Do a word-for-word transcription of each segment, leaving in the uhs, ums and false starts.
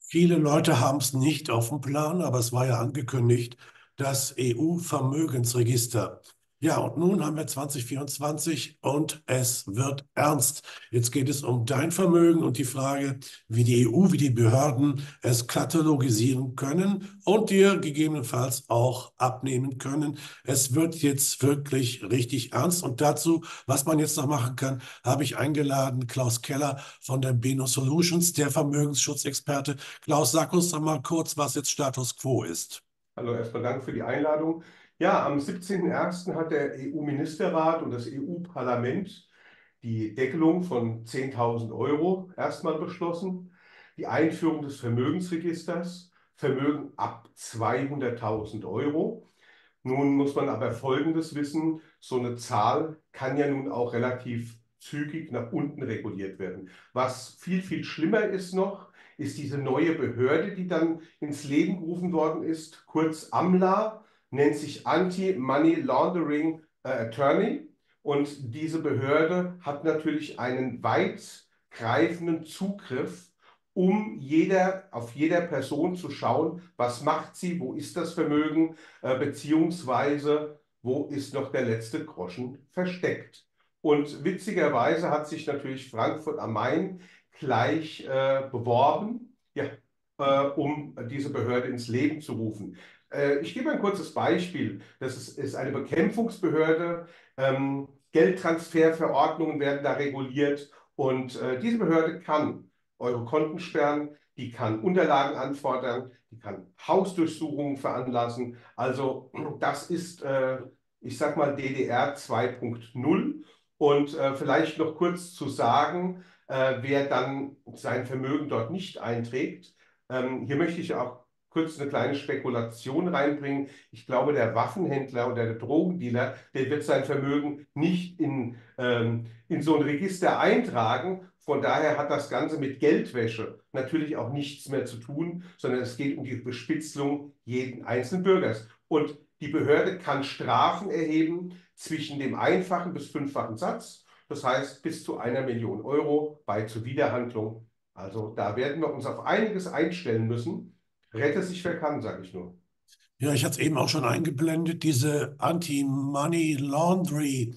Viele Leute haben es nicht auf dem Plan, aber es war ja angekündigt, das E U-Vermögensregister. Ja, und nun haben wir zwanzig vierundzwanzig und es wird ernst. Jetzt geht es um dein Vermögen und die Frage, wie die E U, wie die Behörden es katalogisieren können und dir gegebenenfalls auch abnehmen können. Es wird jetzt wirklich richtig ernst und dazu, was man jetzt noch machen kann, habe ich eingeladen Klaus Keller von der Beno Solutions, der Vermögensschutzexperte. Klaus, sag uns doch mal kurz, was jetzt Status quo ist. Hallo, erstmal Dank für die Einladung. Ja, am siebzehnten ersten hat der E U-Ministerrat und das E U-Parlament die Deckelung von zehntausend Euro erstmal beschlossen, die Einführung des Vermögensregisters, Vermögen ab zweihunderttausend Euro. Nun muss man aber Folgendes wissen: So eine Zahl kann ja nun auch relativ zügig nach unten reguliert werden. Was viel, viel schlimmer ist noch, ist diese neue Behörde, die dann ins Leben gerufen worden ist, kurz AMLA, nennt sich Anti-Money Laundering äh, Attorney. Und diese Behörde hat natürlich einen weitgreifenden Zugriff, um jeder, auf jeder Person zu schauen, was macht sie, wo ist das Vermögen, äh, beziehungsweise wo ist noch der letzte Groschen versteckt. Und witzigerweise hat sich natürlich Frankfurt am Main gleich äh, beworben, ja, äh, um diese Behörde ins Leben zu rufen. Äh, ich gebe ein kurzes Beispiel. Das ist, ist eine Bekämpfungsbehörde. Ähm, Geldtransferverordnungen werden da reguliert und äh, diese Behörde kann eure Konten sperren, die kann Unterlagen anfordern, die kann Hausdurchsuchungen veranlassen. Also das ist, äh, ich sag mal, D D R zwei Punkt null. Und äh, vielleicht noch kurz zu sagen, äh, wer dann sein Vermögen dort nicht einträgt. Ähm, hier möchte ich auch kurz eine kleine Spekulation reinbringen. Ich glaube, der Waffenhändler oder der Drogendealer, der wird sein Vermögen nicht in, ähm, in so ein Register eintragen. Von daher hat das Ganze mit Geldwäsche natürlich auch nichts mehr zu tun, sondern es geht um die Bespitzelung jeden einzelnen Bürgers. Und die Behörde kann Strafen erheben zwischen dem einfachen bis fünffachen Satz. Das heißt bis zu einer Million Euro bei Zuwiderhandlung. Also da werden wir uns auf einiges einstellen müssen. Rette sich wer kann, sage ich nur. Ja, ich hatte es eben auch schon eingeblendet, diese Anti-Money Laundry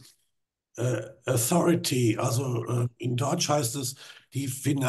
äh, Authority, also äh, in Deutsch heißt es die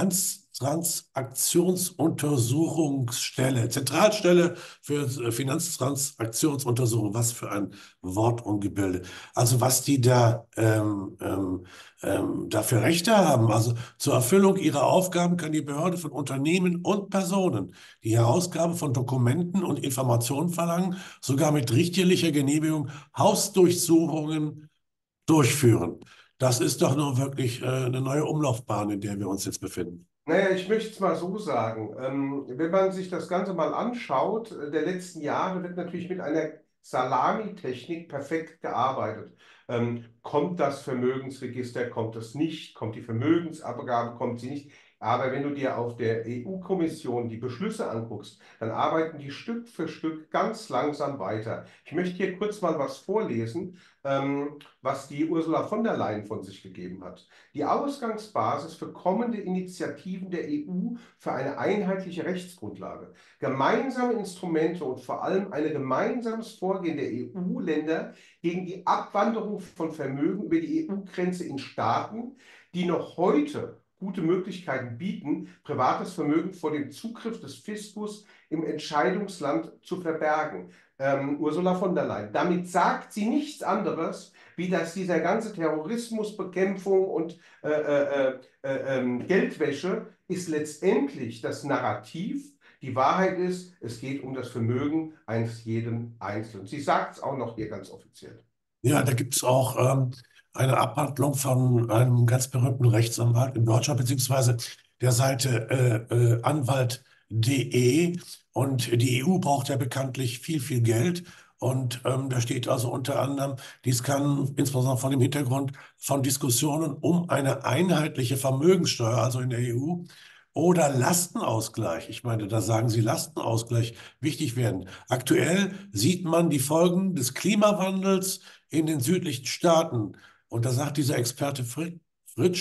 Finanztransaktionsuntersuchungsstelle, Zentralstelle für äh, Finanztransaktionsuntersuchung, was für ein Wortungebilde. Also was die da, ähm, ähm, ähm, da für Rechte haben. Also zur Erfüllung ihrer Aufgaben kann die Behörde von Unternehmen und Personen die Herausgabe von Dokumenten und Informationen verlangen, sogar mit richterlicher Genehmigung Hausdurchsuchungen durchführen. Das ist doch nur wirklich äh, eine neue Umlaufbahn, in der wir uns jetzt befinden. Naja, ich möchte es mal so sagen. Ähm, wenn man sich das Ganze mal anschaut, äh, der letzten Jahre wird natürlich mit einer Salamitechnik perfekt gearbeitet. Ähm, kommt das Vermögensregister, kommt es nicht, kommt die Vermögensabgabe, kommt sie nicht. Aber wenn du dir auf der E U-Kommission die Beschlüsse anguckst, dann arbeiten die Stück für Stück ganz langsam weiter. Ich möchte hier kurz mal was vorlesen, ähm, was die Ursula von der Leyen von sich gegeben hat. Die Ausgangsbasis für kommende Initiativen der E U für eine einheitliche Rechtsgrundlage, gemeinsame Instrumente und vor allem ein gemeinsames Vorgehen der E U-Länder gegen die Abwanderung von Vermögen über die E U-Grenze in Staaten, die noch heute gute Möglichkeiten bieten, privates Vermögen vor dem Zugriff des Fiskus im Entscheidungsland zu verbergen. Ähm, Ursula von der Leyen. Damit sagt sie nichts anderes, wie dass dieser ganze Terrorismusbekämpfung und äh, äh, äh, äh, Geldwäsche ist letztendlich das Narrativ. Die Wahrheit ist, es geht um das Vermögen eines jeden Einzelnen. Sie sagt es auch noch hier ganz offiziell. Ja, da gibt es auch ähm, eine Abhandlung von einem ganz berühmten Rechtsanwalt in Deutschland, beziehungsweise der Seite äh, äh, anwalt punkt de. Und die E U braucht ja bekanntlich viel, viel Geld. Und ähm, da steht also unter anderem, dies kann insbesondere vor dem Hintergrund von Diskussionen um eine einheitliche Vermögenssteuer, also in der E U, oder Lastenausgleich. Ich meine, da sagen Sie Lastenausgleich wichtig werden. Aktuell sieht man die Folgen des Klimawandels in den südlichen Staaten. Und da sagt dieser Experte Fri- Fritsch,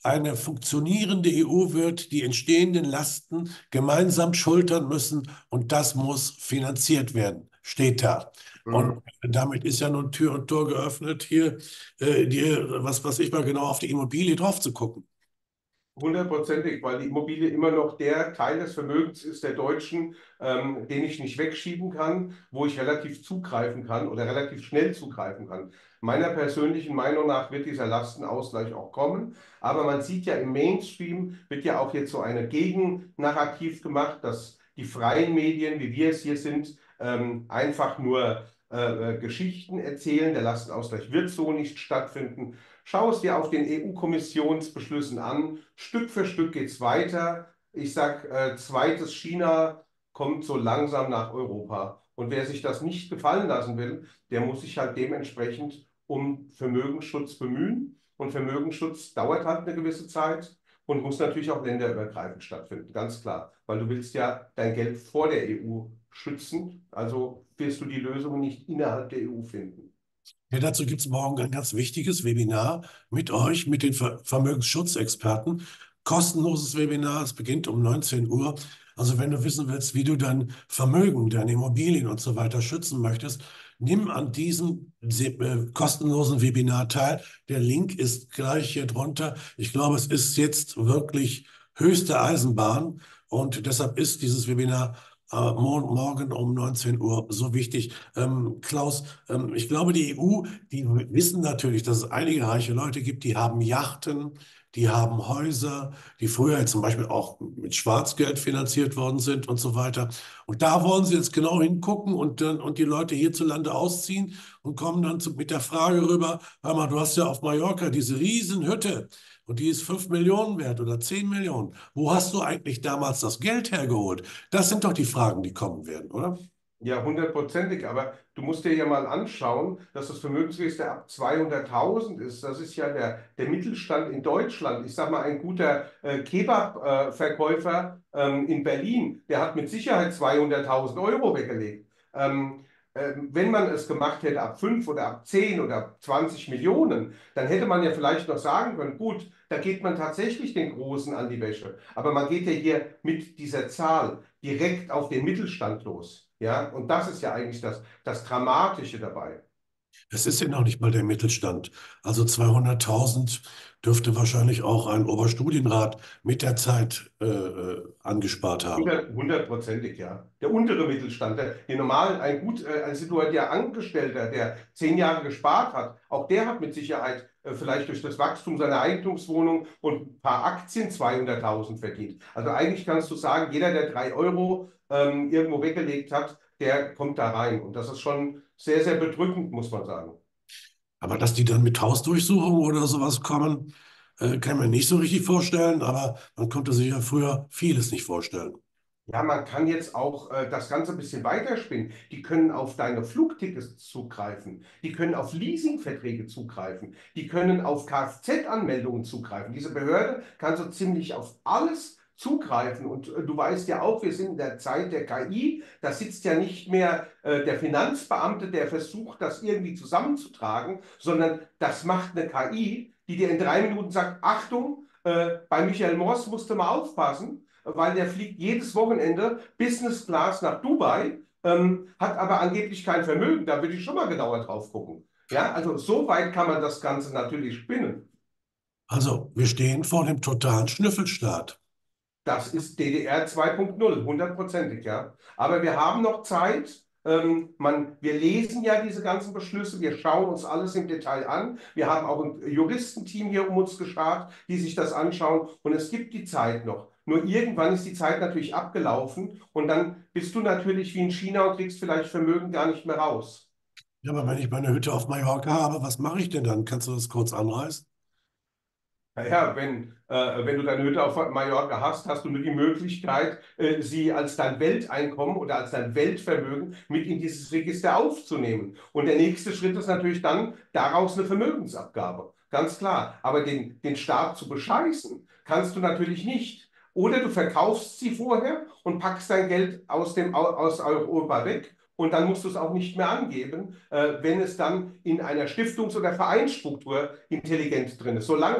eine funktionierende E U wird die entstehenden Lasten gemeinsam schultern müssen und das muss finanziert werden, steht da. Und Mhm. damit ist ja nun Tür und Tor geöffnet, hier, äh, die, was weiß ich mal, genau auf die Immobilie drauf zu gucken. Hundertprozentig, weil die Immobilie immer noch der Teil des Vermögens ist der Deutschen, ähm, den ich nicht wegschieben kann, wo ich relativ zugreifen kann oder relativ schnell zugreifen kann. Meiner persönlichen Meinung nach wird dieser Lastenausgleich auch kommen, aber man sieht ja im Mainstream, wird ja auch jetzt so eine Gegennarrativ gemacht, dass die freien Medien, wie wir es hier sind, ähm, einfach nur äh, äh, Geschichten erzählen. Der Lastenausgleich wird so nicht stattfinden. Schau es dir auf den E U-Kommissionsbeschlüssen an. Stück für Stück geht es weiter. Ich sage, äh, zweites China kommt so langsam nach Europa. Und wer sich das nicht gefallen lassen will, der muss sich halt dementsprechend um Vermögensschutz bemühen. Und Vermögensschutz dauert halt eine gewisse Zeit und muss natürlich auch länderübergreifend stattfinden, ganz klar. Weil du willst ja dein Geld vor der E U schützen. Also wirst du die Lösung nicht innerhalb der E U finden. Ja, dazu gibt es morgen ein ganz wichtiges Webinar mit euch, mit den Ver Vermögensschutzexperten. Kostenloses Webinar, es beginnt um neunzehn Uhr. Also wenn du wissen willst, wie du dein Vermögen, deine Immobilien und so weiter schützen möchtest, nimm an diesem Se- äh, kostenlosen Webinar teil. Der Link ist gleich hier drunter. Ich glaube, es ist jetzt wirklich höchste Eisenbahn und deshalb ist dieses Webinar äh, mor morgen um neunzehn Uhr so wichtig. Ähm, Klaus, ähm, ich glaube, die E U, die wissen natürlich, dass es einige reiche Leute gibt, die haben Yachten, die haben Häuser, die früher zum Beispiel auch mit Schwarzgeld finanziert worden sind und so weiter. Und da wollen sie jetzt genau hingucken und, dann und die Leute hierzulande ausziehen und kommen dann zu, mit der Frage rüber, hör mal, du hast ja auf Mallorca diese Riesenhütte und die ist fünf Millionen wert oder zehn Millionen. Wo hast du eigentlich damals das Geld hergeholt? Das sind doch die Fragen, die kommen werden, oder? Ja, hundertprozentig. Aber du musst dir ja mal anschauen, dass das Vermögensregister ab zweihunderttausend ist. Das ist ja der, der Mittelstand in Deutschland. Ich sag mal, ein guter äh, Kebab-Verkäufer ähm, in Berlin, der hat mit Sicherheit zweihunderttausend Euro weggelegt. Ähm, ähm, wenn man es gemacht hätte ab fünf oder ab zehn oder ab zwanzig Millionen, dann hätte man ja vielleicht noch sagen können, gut, da geht man tatsächlich den Großen an die Wäsche. Aber man geht ja hier mit dieser Zahl direkt auf den Mittelstand los. Ja, und das ist ja eigentlich das, das Dramatische dabei. Es ist ja noch nicht mal der Mittelstand. Also zweihunderttausend dürfte wahrscheinlich auch ein Oberstudienrat mit der Zeit äh, äh, angespart haben. Hundert- Hundertprozentig, ja. Der untere Mittelstand, der, der normal ein gut, äh, ein situierter Angestellter, der zehn Jahre gespart hat, auch der hat mit Sicherheit äh, vielleicht durch das Wachstum seiner Eigentumswohnung und ein paar Aktien zweihunderttausend verdient. Also eigentlich kannst du sagen, jeder, der drei Euro ähm, irgendwo weggelegt hat, der kommt da rein. Und das ist schon sehr, sehr bedrückend, muss man sagen. Aber dass die dann mit Hausdurchsuchung oder sowas kommen, äh, kann man nicht so richtig vorstellen. Aber man konnte sich ja früher vieles nicht vorstellen. Ja, man kann jetzt auch äh, das Ganze ein bisschen weiterspinnen. Die können auf deine Flugtickets zugreifen. Die können auf Leasingverträge zugreifen. Die können auf Kfz-Anmeldungen zugreifen. Diese Behörde kann so ziemlich auf alles zugreifen. Und äh, du weißt ja auch, wir sind in der Zeit der K I. Da sitzt ja nicht mehr äh, der Finanzbeamte, der versucht, das irgendwie zusammenzutragen, sondern das macht eine K I, die dir in drei Minuten sagt, Achtung, äh, bei Michael Moss musst du mal aufpassen, weil der fliegt jedes Wochenende Business Class nach Dubai, ähm, hat aber angeblich kein Vermögen. Da würde ich schon mal genauer drauf gucken. Ja, also so weit kann man das Ganze natürlich spinnen. Also wir stehen vor dem totalen Schnüffelstaat. Das ist D D R zwei Punkt null, hundertprozentig, ja. Aber wir haben noch Zeit. Ähm, man, wir lesen ja diese ganzen Beschlüsse, wir schauen uns alles im Detail an. Wir haben auch ein Juristenteam hier um uns geschart, die sich das anschauen. Und es gibt die Zeit noch. Nur irgendwann ist die Zeit natürlich abgelaufen und dann bist du natürlich wie in China und kriegst vielleicht Vermögen gar nicht mehr raus. Ja, aber wenn ich meine Hütte auf Mallorca habe, was mache ich denn dann? Kannst du das kurz anreißen? Naja, wenn, äh, wenn du deine Hütte auf Mallorca hast, hast du nur die Möglichkeit, äh, sie als dein Welteinkommen oder als dein Weltvermögen mit in dieses Register aufzunehmen. Und der nächste Schritt ist natürlich dann daraus eine Vermögensabgabe. Ganz klar. Aber den, den Staat zu bescheißen, kannst du natürlich nicht. Oder du verkaufst sie vorher und packst dein Geld aus dem, aus Europa weg. Und dann musst du es auch nicht mehr angeben, äh, wenn es dann in einer Stiftungs- oder Vereinsstruktur intelligent drin ist. Solange es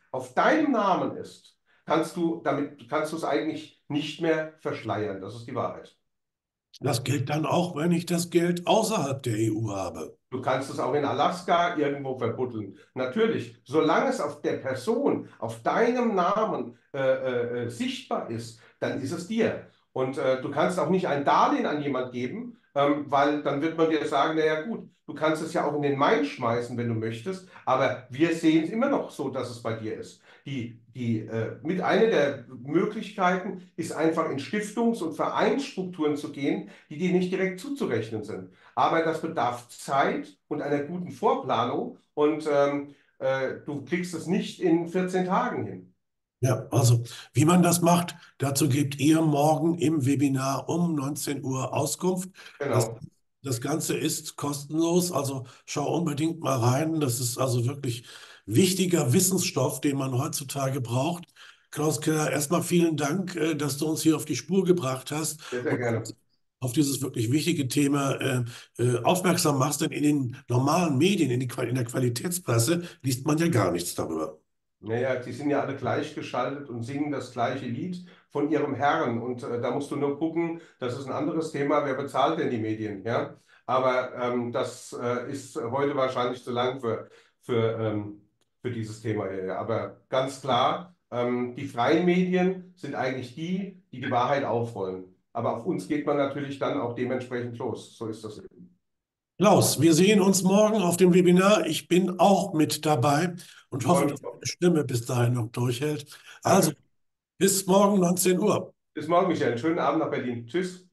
auf deinem Namen ist, kannst du damit, kannst du es eigentlich nicht mehr verschleiern. Das ist die Wahrheit. Das gilt dann auch, wenn ich das Geld außerhalb der E U habe. Du kannst es auch in Alaska irgendwo verbuddeln. Natürlich, solange es auf der Person, auf deinem Namen äh, äh, äh, sichtbar ist, dann ist es dir. Und äh, du kannst auch nicht ein Darlehen an jemand geben, ähm, weil dann wird man dir sagen, naja gut, du kannst es ja auch in den Main schmeißen, wenn du möchtest, aber wir sehen es immer noch so, dass es bei dir ist. Die, die, äh, mit einer der Möglichkeiten ist einfach in Stiftungs- und Vereinsstrukturen zu gehen, die dir nicht direkt zuzurechnen sind. Aber das bedarf Zeit und einer guten Vorplanung und ähm, äh, du kriegst es nicht in vierzehn Tagen hin. Ja, also wie man das macht, dazu gebt ihr morgen im Webinar um neunzehn Uhr Auskunft. Das, Genau. das Ganze ist kostenlos, also schau unbedingt mal rein. Das ist also wirklich wichtiger Wissensstoff, den man heutzutage braucht. Klaus Keller, erstmal vielen Dank, äh, dass du uns hier auf die Spur gebracht hast Sehr, sehr und gerne. auf dieses wirklich wichtige Thema äh, äh, aufmerksam machst, denn in den normalen Medien, in, die, Qual- in der Qualitätspresse liest man ja gar nichts darüber. Naja, die sind ja alle gleichgeschaltet und singen das gleiche Lied von ihrem Herrn. Und äh, da musst du nur gucken, das ist ein anderes Thema, wer bezahlt denn die Medien? Ja? Aber ähm, das äh, ist heute wahrscheinlich zu lang für, für, ähm, für dieses Thema hier. Ja. Aber ganz klar, ähm, die freien Medien sind eigentlich die, die die Wahrheit aufrollen. Aber auf uns geht man natürlich dann auch dementsprechend los. So ist das eben. Klaus, wir sehen uns morgen auf dem Webinar. Ich bin auch mit dabei und Freue hoffe, mich dass drauf. meine Stimme bis dahin noch durchhält. Also, Danke. bis morgen neunzehn Uhr. Bis morgen, Michael. Schönen Abend nach Berlin. Tschüss.